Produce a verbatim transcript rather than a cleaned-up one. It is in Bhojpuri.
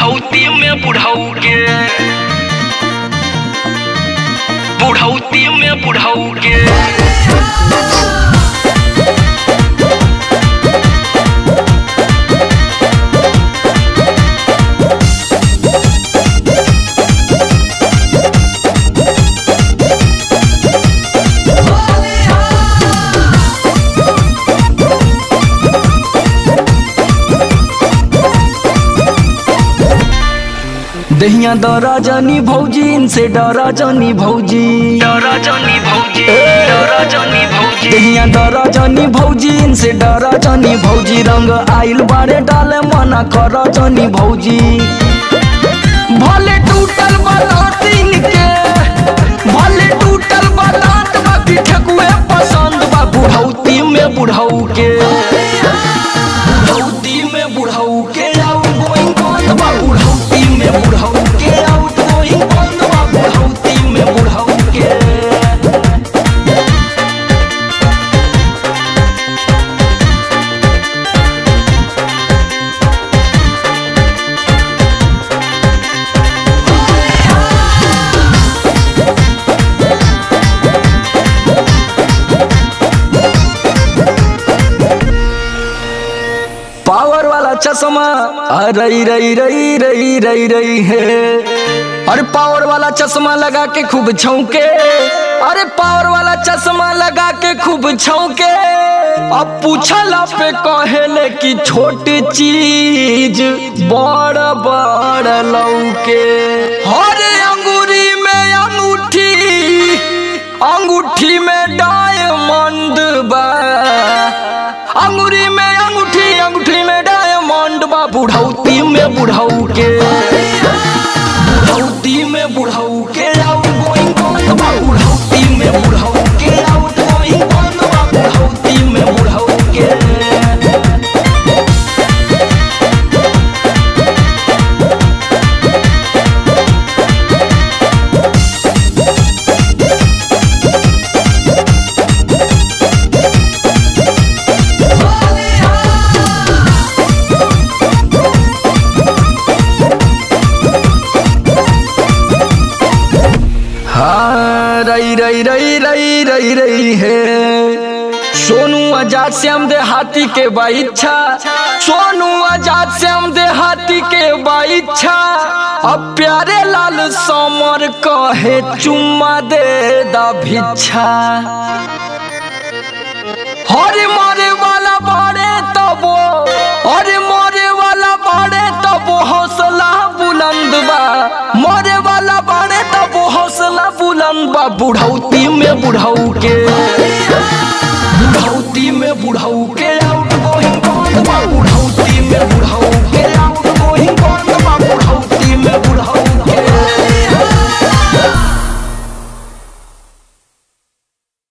बुढ़ौती में बुढ़ऊ के बुढ़ौती में बुढ़ऊ के दहिया डरा जानी भौजी, इनसे डरा जानी भौजी, डरा जानी भौजी, डरा जानी भौजी, दहिया डरा जानी भौजी, इनसे डरा जानी भौजी। रंग आइल बारे डाले मना करा जानी भौजी। भले टूटल बालात इनके, भले टूटल बालात बाकी ठकुए पसंद बा बुढ़ौती में बुढ़ऊ के, बुढ़ौती में बुढ़ऊ के आउट गोइंग बंद बा बुढ़ौती में बुढ़ऊ के, आउट गोइंग बंद बा बुढ़ौती में बुढ़ऊ के। पावर वाला चश्मा रई रई रई रई रई रई है। अरे पावर वाला चश्मा लगा के खूब छौके, अरे पावर वाला चश्मा लगा के खूब छौके। अब पूछला पे कहेले कि छोटी चीज बड़ बड़ लौके। अरे अंगूरी में अंगूठी, अंगूठी में डायमंड बा, अंगूरी में अंगूठी, अंगूठी में डायमंड बा बुढ़ौती में बुढ़ऊ के, बुढ़ौती में बुढ़ऊ के आउट गोइंग बंद बा बुढ़ौती में बुढ़ऊ के, आउट गोइंग बंद बा बुढ़ौती में बुढ़ऊ के। हाँ रई रई रई रई रई रई है। सोनू आजाद श्याम देहाती के बाइच्छा, सोनू आजाद श्याम देहाती के बाइच्छा। अब प्यारे लाल समर कहे चुम्मा दे दा भिक्षा। हरे मारे वाला बाड़े तबो, हरे मारे वाला बाड़े तबो हौसला बुलंद बा, मारे वाला बाड़े तबो हौसला बुलंद बा बुढ़ौती में बुढ़ऊ के।